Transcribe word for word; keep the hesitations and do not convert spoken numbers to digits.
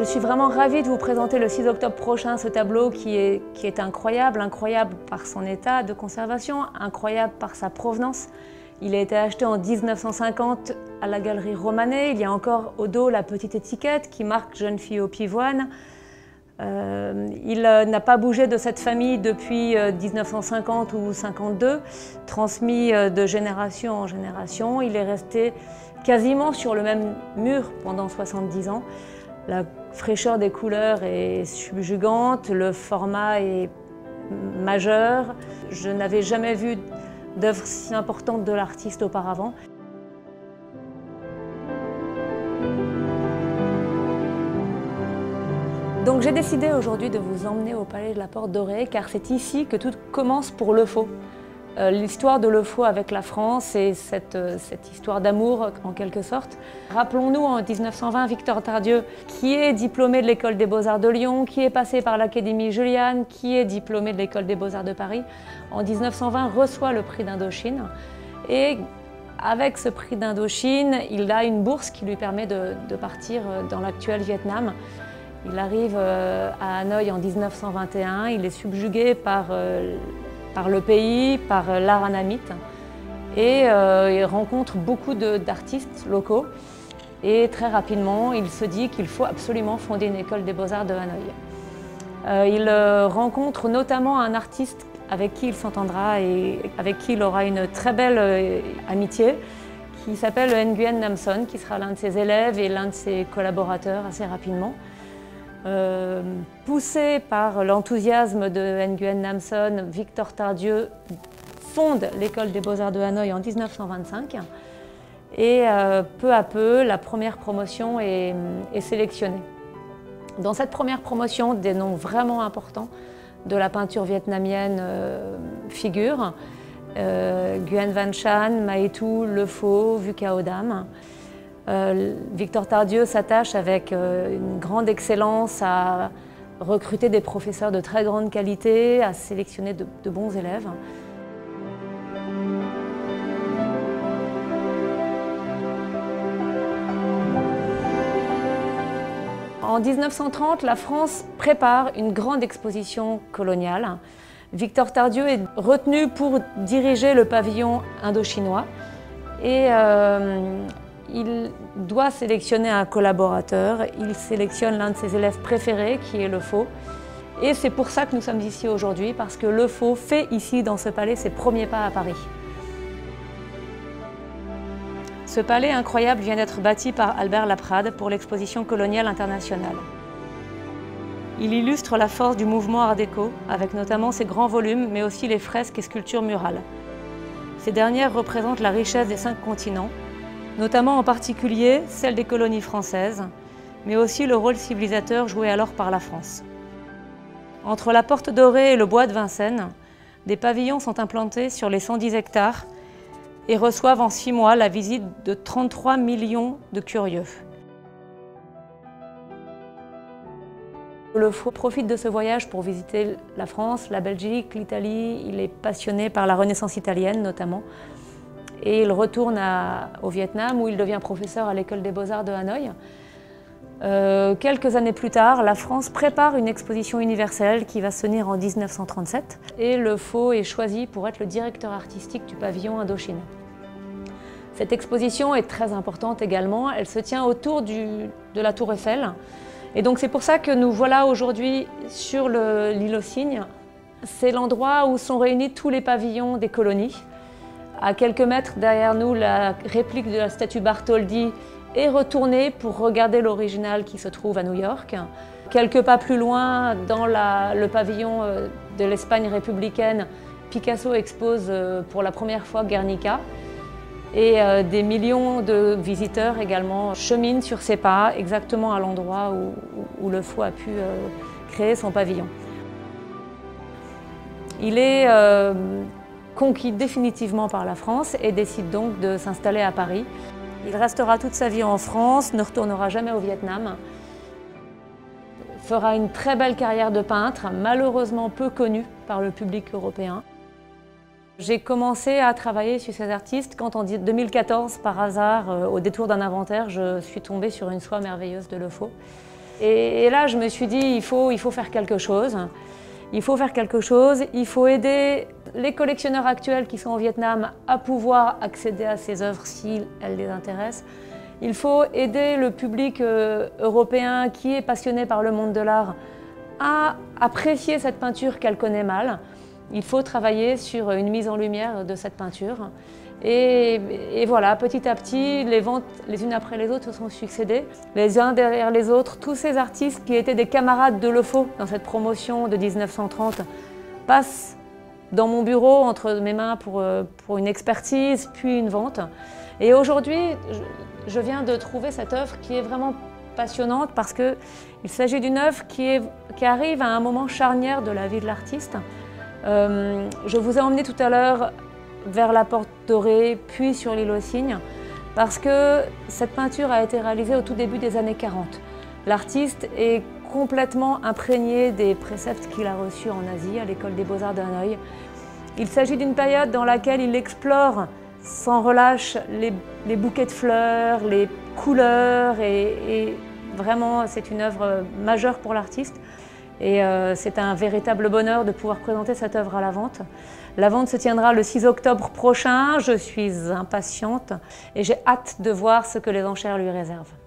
suis vraiment ravie de vous présenter le six octobre prochain ce tableau qui est, qui est incroyable, incroyable par son état de conservation, incroyable par sa provenance. Il a été acheté en mille neuf cent cinquante à la galerie Romanet. Il y a encore au dos la petite étiquette qui marque « Jeune fille au pivoine ». Euh, il euh, n'a pas bougé de cette famille depuis euh, mille neuf cent cinquante ou cinquante-deux, transmis euh, de génération en génération. Il est resté quasiment sur le même mur pendant soixante-dix ans. La fraîcheur des couleurs est subjugante, le format est majeur. Je n'avais jamais vu d'œuvre si importante de l'artiste auparavant. Donc j'ai décidé aujourd'hui de vous emmener au Palais de la Porte Dorée car c'est ici que tout commence pour Le Faux. Euh, L'histoire de Le Faux avec la France et cette, euh, cette histoire d'amour en quelque sorte. Rappelons-nous en mille neuf cent vingt Victor Tardieu qui est diplômé de l'École des Beaux-Arts de Lyon, qui est passé par l'Académie Julian, qui est diplômé de l'École des Beaux-Arts de Paris. En mille neuf cent vingt reçoit le prix d'Indochine et avec ce prix d'Indochine, il a une bourse qui lui permet de, de partir dans l'actuel Vietnam. Il arrive à Hanoï en mille neuf cent vingt et un, il est subjugué par, par le pays, par l'art annamite et euh, il rencontre beaucoup d'artistes locaux et très rapidement il se dit qu'il faut absolument fonder une école des beaux-arts de Hanoï. Euh, il euh, rencontre notamment un artiste avec qui il s'entendra et avec qui il aura une très belle euh, amitié qui s'appelle Nguyen Nam Son, qui sera l'un de ses élèves et l'un de ses collaborateurs assez rapidement. Euh, poussé par l'enthousiasme de Nguyen Nam Son, Victor Tardieu fonde l'École des Beaux-Arts de Hanoï en mille neuf cent vingt-cinq et euh, peu à peu la première promotion est, est sélectionnée. Dans cette première promotion, des noms vraiment importants de la peinture vietnamienne euh, figurent. Euh, Nguyen Van Chan, Mae Thu, Le Faux, Vu Cao Dam. Euh, Victor Tardieu s'attache avec euh, une grande excellence à recruter des professeurs de très grande qualité, à sélectionner de, de bons élèves. En mille neuf cent trente, la France prépare une grande exposition coloniale. Victor Tardieu est retenu pour diriger le pavillon indo-chinois et euh, il doit sélectionner un collaborateur. Il sélectionne l'un de ses élèves préférés, qui est Le Faux. Et c'est pour ça que nous sommes ici aujourd'hui, parce que Le Faux fait ici, dans ce palais, ses premiers pas à Paris. Ce palais incroyable vient d'être bâti par Albert Laprade pour l'exposition coloniale internationale. Il illustre la force du mouvement Art déco, avec notamment ses grands volumes, mais aussi les fresques et sculptures murales. Ces dernières représentent la richesse des cinq continents, notamment en particulier celle des colonies françaises, mais aussi le rôle civilisateur joué alors par la France. Entre la Porte Dorée et le bois de Vincennes, des pavillons sont implantés sur les cent dix hectares et reçoivent en six mois la visite de trente-trois millions de curieux. Le Faux profite de ce voyage pour visiter la France, la Belgique, l'Italie. Il est passionné par la Renaissance italienne notamment. Et il retourne à, au Vietnam où il devient professeur à l'École des Beaux-Arts de Hanoï. Euh, quelques années plus tard, la France prépare une exposition universelle qui va se tenir en mille neuf cent trente-sept et Le Faux est choisi pour être le directeur artistique du pavillon Indochine. Cette exposition est très importante également, elle se tient autour du, de la Tour Eiffel et donc c'est pour ça que nous voilà aujourd'hui sur l'île aux Cygnes. C'est l'endroit où sont réunis tous les pavillons des colonies. À quelques mètres derrière nous, la réplique de la statue Bartholdi est retournée pour regarder l'original qui se trouve à New York. Quelques pas plus loin, dans la, le pavillon de l'Espagne républicaine, Picasso expose pour la première fois Guernica. Et des millions de visiteurs également cheminent sur ses pas, exactement à l'endroit où, où Le Faux a pu créer son pavillon. Il est euh, conquis définitivement par la France et décide donc de s'installer à Paris. Il restera toute sa vie en France, ne retournera jamais au Vietnam, fera une très belle carrière de peintre, malheureusement peu connue par le public européen. J'ai commencé à travailler sur ces artistes quand en deux mille quatorze, par hasard, au détour d'un inventaire, je suis tombée sur une soie merveilleuse de Le Faux. Et, et là, je me suis dit, il faut, il faut faire quelque chose. Il faut faire quelque chose, il faut aider les collectionneurs actuels qui sont au Vietnam à pouvoir accéder à ces œuvres si elles les intéressent. Il faut aider le public euh, européen qui est passionné par le monde de l'art à apprécier cette peinture qu'elle connaît mal. Il faut travailler sur une mise en lumière de cette peinture. Et, et voilà, petit à petit, les ventes les unes après les autres se sont succédées, les uns derrière les autres. Tous ces artistes qui étaient des camarades de Lefau dans cette promotion de mille neuf cent trente passent dans mon bureau entre mes mains pour, pour une expertise, puis une vente. Et aujourd'hui, je, je viens de trouver cette œuvre qui est vraiment passionnante parce qu'il s'agit d'une œuvre qui, est, qui arrive à un moment charnière de la vie de l'artiste. Euh, je vous ai emmené tout à l'heure vers la Porte Dorée, puis sur l'île aux Cygnes, parce que cette peinture a été réalisée au tout début des années quarante. L'artiste est complètement imprégné des préceptes qu'il a reçus en Asie, à l'école des Beaux-Arts d'Hanoï. Il s'agit d'une période dans laquelle il explore sans relâche les, les bouquets de fleurs, les couleurs, et, et vraiment c'est une œuvre majeure pour l'artiste. Et euh, c'est un véritable bonheur de pouvoir présenter cette œuvre à la vente. La vente se tiendra le six octobre prochain. Je suis impatiente et j'ai hâte de voir ce que les enchères lui réservent.